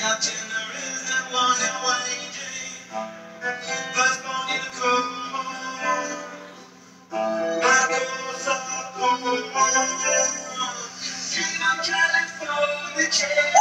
itineraries that while you're waiting, first born in the cold, my doors are cold. Dream of Californication.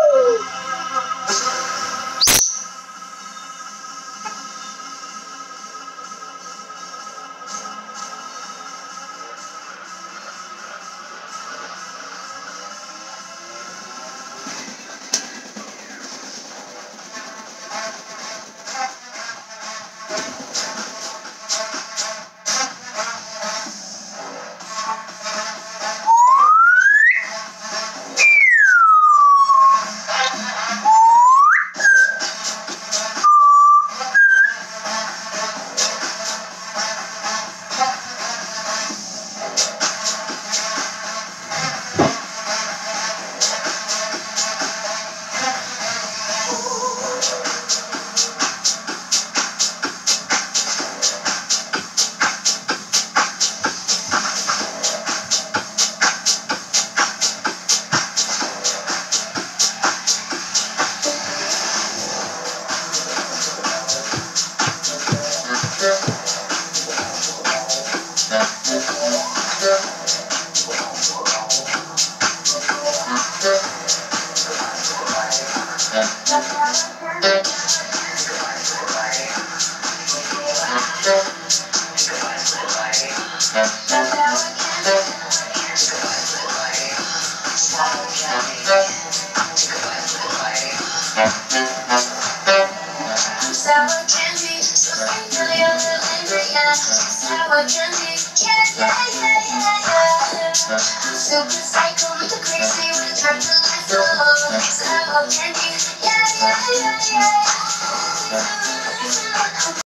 Sour candy, something really unrelated, sour candy, yeah. Super psycho with the crazy, with the turn to life, sour candy, yeah.